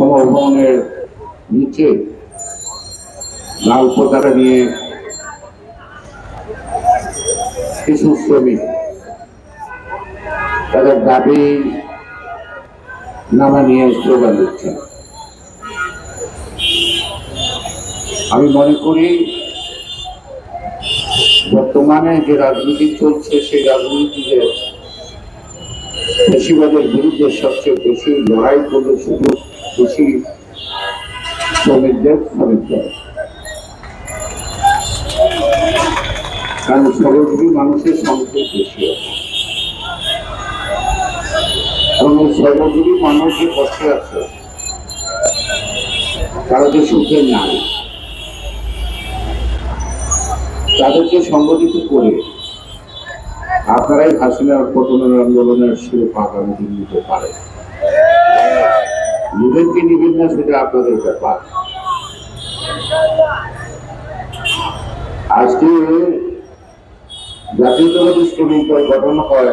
সমভবনের নিচে লাল পতাকা নিয়ে কিছু শ্রমিক তাদের দাবি নামা নিয়ে স্লোগান দিচ্ছেন। আমি মনে করি বর্তমানে যে রাজনীতি চলছে সেই রাজনীতিতে বেশিরভাগের বিরুদ্ধে সবচেয়ে বেশি লড়াই করলে শুধু বেশি শ্রমিকদের কারণ সর্বজীবী মানুষের সংখ্যা বেশি আছে এবং এই সর্বজীবী মানুষ যে কষ্টে আছে তারা যে সুখে নাই তাদেরকে সংগঠিত করে আপনারাই হাসিনার পতনের আন্দোলনের শিরোপা আগামী দিন নিতে পারে। নিবেন কি নিবেন না সেটা আপনাদের ব্যাপার। আজকে জাতীয়তাবাদী শ্রমিক দল গঠন হয়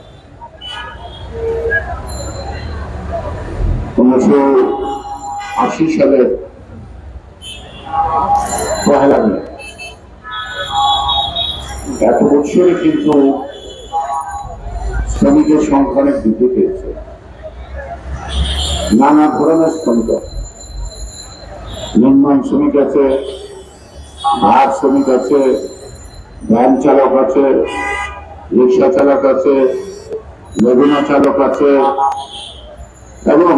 1980 সালের 1 মে। এত বছরে কিন্তু শ্রমিকের সংখ্যা অনেক বৃদ্ধি পেয়েছে। নানা ধরনের শ্রমিক, নির্মাণ শ্রমিক আছে, ভাত শ্রমিক আছে, ভ্যান চালক আছে, রিক্সা চালক আছে, লেগুনা চালক আছে এবং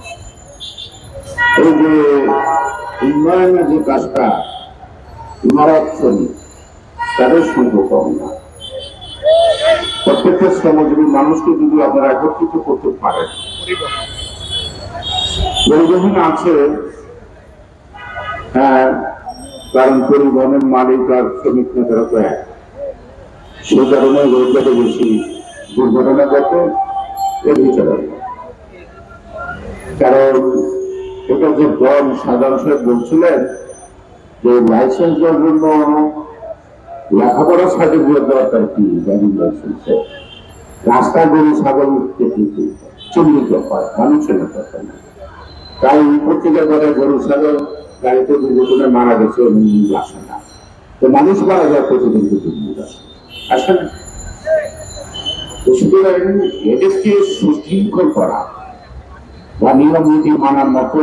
এই যে উন্নয়নের যে কাজটা ইমারত শ্রমিক তাদের সংখ্যা কম না। প্রত্যেকটা শ্রমজীবী মানুষকে যদি আপনারা একত্রিত করতে পারেন, পরিবহন আছে, হ্যাঁ, কারণ পরিবহনের মালিক আর শ্রমিক নেতারা তো এক, সেই কারণে রোজগারে বেশি দুর্ঘটনা ঘটে এর বিচার। কারণ এটা যে দল সাধারণ সাহেব বলছিলেন যে লাইসেন্স দেওয়ার জন্য লেখাপড়া সার্টিফিকেট দরকার কি, ড্রাইভিং লাইসেন্সে রাস্তায় গরু ছাগল চিহ্নিত হয়, মানুষের দরকার না। তাই পত্রিকা করে গরু ছাগল গাড়িতে দুর্ঘটনায় মারা গেছে আসে না, তো মানুষ মারা যায় প্রতিদিন আসে না। সুতরাং এদেরকে সুশৃঙ্খল করা বা নিয়ম নীতি মানার মতো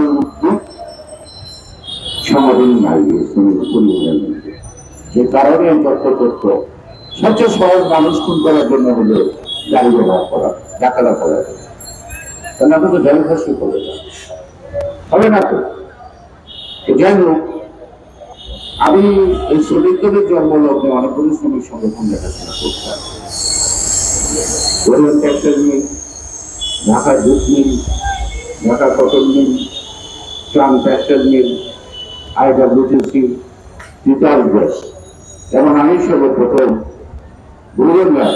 সমাধান নাই পরিবহনের মধ্যে। যে কারণে তথ্য সবচেয়ে সহজ মানুষ খুন করার জন্য হলো গাড়ি ব্যবহার করা, ডাকালা করা, না তো গাড়ি ফাঁসি করে হবে না তো। যাই হোক, আমি এই শ্রমিকদের জন্মলগ্নে অনেকগুলো শ্রমিক সংগঠন দেখাশোনা করতাম। ট্যাক্সের mill, Dhaka jute mill, Dhaka cotton mill, tram ট্যাক্সের মিল, IWTC, তিতাস গ্যাস, যেমন আমি সর্বপ্রথম বুড়িগঙ্গার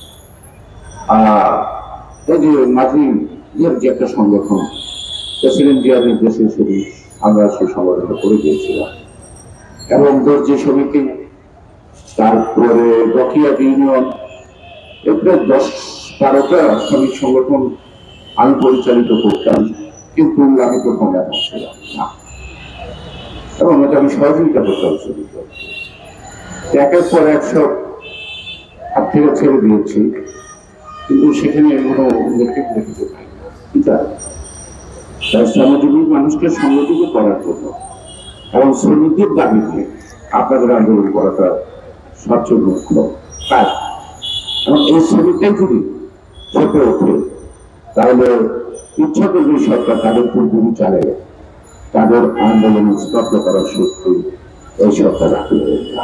এই যে মাঝির যে একটা সংগঠন প্রেসিডেন্ট জিয়ার নির্দেশে শুধু আমরা সেই সংগঠনটা করে দিয়েছিলাম এবং দর্জি সমিতি, তারপরে বকিয়া ইউনিয়ন, এরপরে 10-12টা শ্রমিক সংগঠন আমি পরিচালিত করতাম, কিন্তু আমি তো ক্ষমতা ছিলাম না এবং এটা আমি সহযোগিতা করতাম। একের পর 100 হাত থেকে ছেড়ে দিয়েছি, কিন্তু সেখানে কোনো নেতৃত্ব দেখতে পাই না। তাই শ্রমজীবী মানুষকে সংগঠিত করার জন্য এবং শ্রমিকদের দাবিতে আপনাদের আন্দোলন করাটা সবচেয়ে মুখ্য কাজ। এবং এই শ্রমিকটাই যদি চেপে ওঠে তাহলে ইচ্ছা করবে সরকার তাদের পূর্বপুরি চালে তাদের আন্দোলন স্তব্ধ করার শক্তি এই সরকার রাখবে না।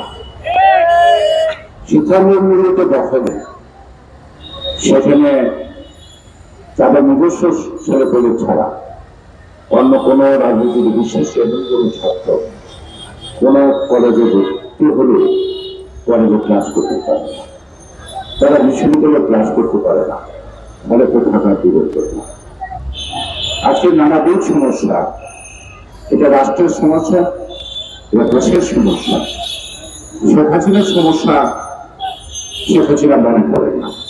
শিক্ষামূলত দখলে সেখানে তাদের নিজস্ব ছেলেপেলে ছাড়া অন্য কোনো রাজনীতির বিশ্বাসী এবং কোনো ছাত্র কোনো কলেজে ভর্তি হলে কলেজে ক্লাস করতে পারে না, তারা বিশ্ববিদ্যালয়ে ক্লাস করতে পারে না, ফলে থাকা দূরের জন্য। আজকে নানাবিধ সমস্যা, এটা রাষ্ট্রের সমস্যা, এটা দেশের সমস্যা। শেখ হাসিনার সমস্যা শেখ হাসিনা মনে করেন না।